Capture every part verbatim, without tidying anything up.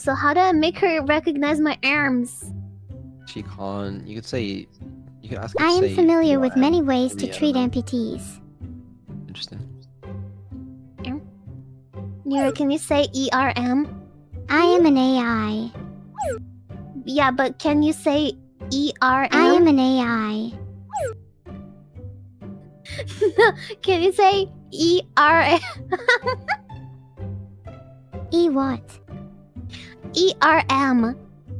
So how do I make her recognize my arms? She can't. You could say. You could ask her I to am say familiar with E R M, many ways maybe, to I treat don't know. amputees. Interesting. Neuro, can you say E R M? I am an A I. Yeah, but can you say E R M? I am an A I. Can you say E R M? E what? E R M.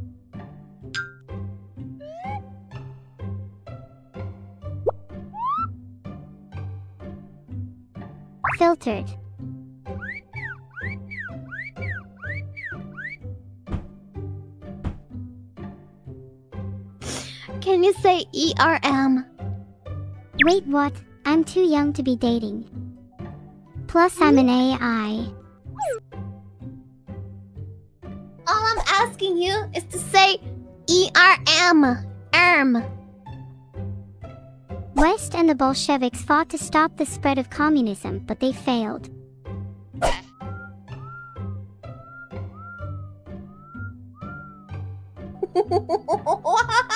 Filtered. Can you say E R M? Wait, what? I'm too young to be dating. Plus, I'm an A I. All I'm asking you is to say E R M. E R M. West and the Bolsheviks fought to stop the spread of communism, but they failed. What?